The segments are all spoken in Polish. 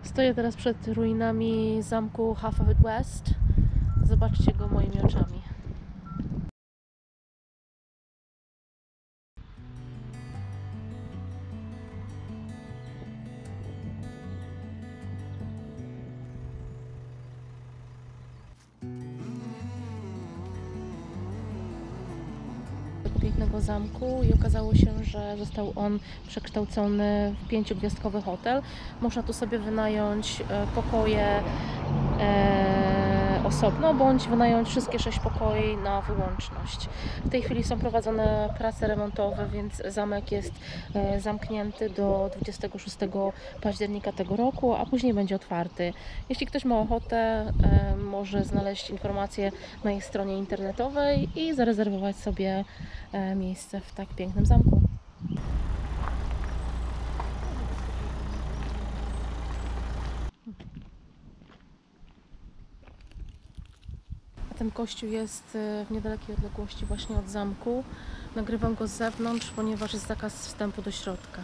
Stoję teraz przed ruinami zamku Haverford. Zobaczcie go moimi oczami. Tego pięknego zamku i okazało się, że został on przekształcony w 5-gwiazdkowy hotel. Można tu sobie wynająć pokoje osobno, bądź wynająć wszystkie 6 pokoi na wyłączność. W tej chwili są prowadzone prace remontowe, więc zamek jest zamknięty do 26 października tego roku, a później będzie otwarty. Jeśli ktoś ma ochotę, może znaleźć informacje na jej stronie internetowej i zarezerwować sobie miejsce w tak pięknym zamku. A ten kościół jest w niedalekiej odległości właśnie od zamku. Nagrywam go z zewnątrz, ponieważ jest zakaz wstępu do środka.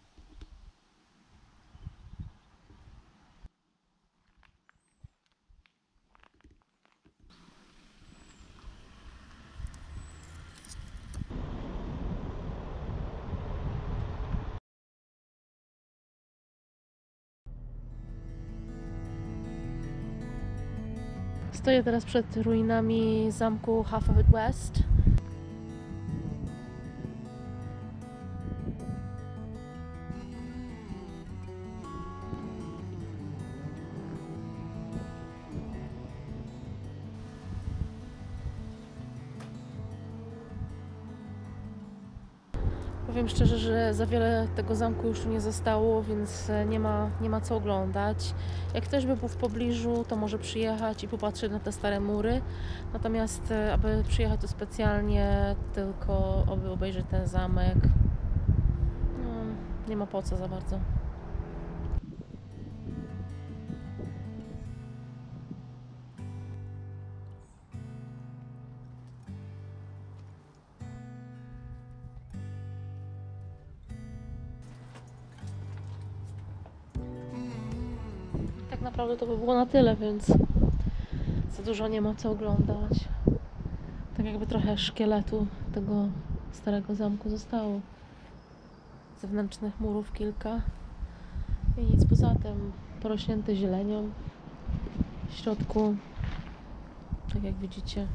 Stoję teraz przed ruinami zamku Haverford. Powiem szczerze, że za wiele tego zamku już tu nie zostało, więc nie ma co oglądać. Jak ktoś by był w pobliżu, to może przyjechać i popatrzeć na te stare mury. Natomiast aby przyjechać tu specjalnie tylko, aby obejrzeć ten zamek, no, nie ma po co za bardzo. Tak naprawdę to by było na tyle, więc za dużo nie ma co oglądać. Tak jakby trochę szkieletu tego starego zamku zostało. Zewnętrznych murów kilka i nic poza tym. Porośnięte zielenią. W środku, tak jak widzicie,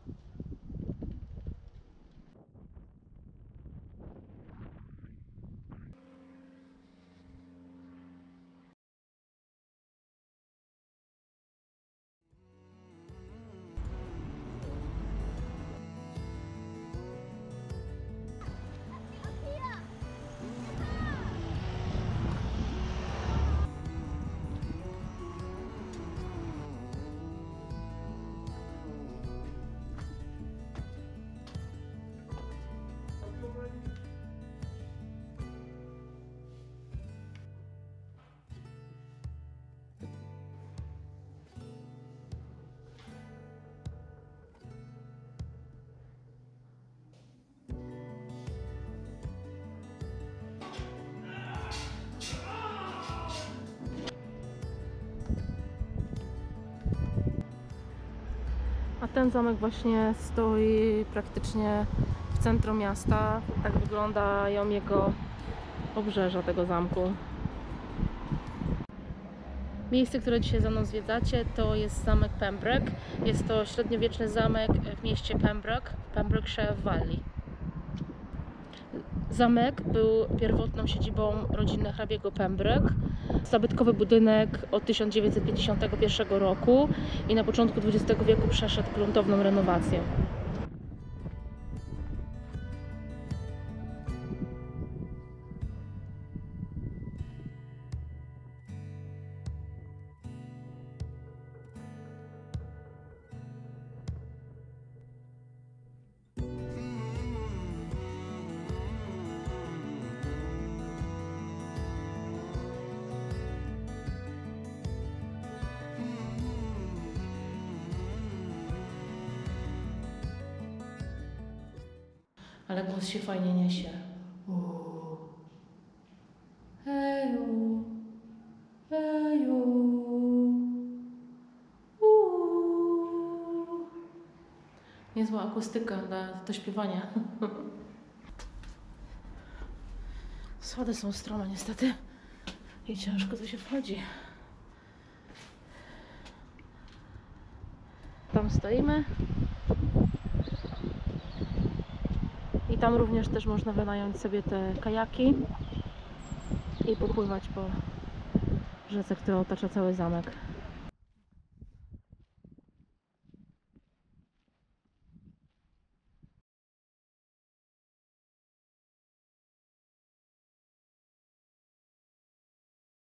a ten zamek właśnie stoi praktycznie w centrum miasta. Tak wyglądają jego obrzeża tego zamku. Miejsce, które dzisiaj ze mną zwiedzacie, to jest zamek Pembroke. Jest to średniowieczny zamek w mieście Pembroke, w Pembrokeshire Valley. Zamek był pierwotną siedzibą rodziny hrabiego Pembroke. Zabytkowy budynek od 1951 roku i na początku XX wieku przeszedł gruntowną renowację. Ale głos się fajnie niesie. Heju, heju. niezła akustyka do śpiewania. Schody są strome niestety i ciężko tu się wchodzi. Tam stoimy. I tam również też można wynająć sobie te kajaki i popływać po rzece, która otacza cały zamek.